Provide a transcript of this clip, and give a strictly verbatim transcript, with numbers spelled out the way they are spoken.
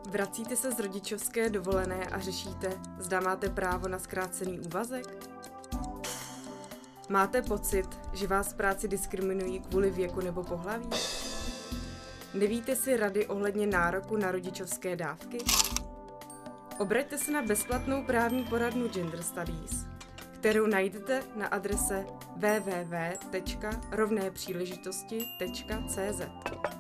Vracíte se z rodičovské dovolené a řešíte, zda máte právo na zkrácený úvazek? Máte pocit, že vás v práci diskriminují kvůli věku nebo pohlaví? Nevíte si rady ohledně nároku na rodičovské dávky? Obraťte se na bezplatnou právní poradnu Gender Studies, kterou najdete na adrese w w w tečka rovné příležitosti tečka c z.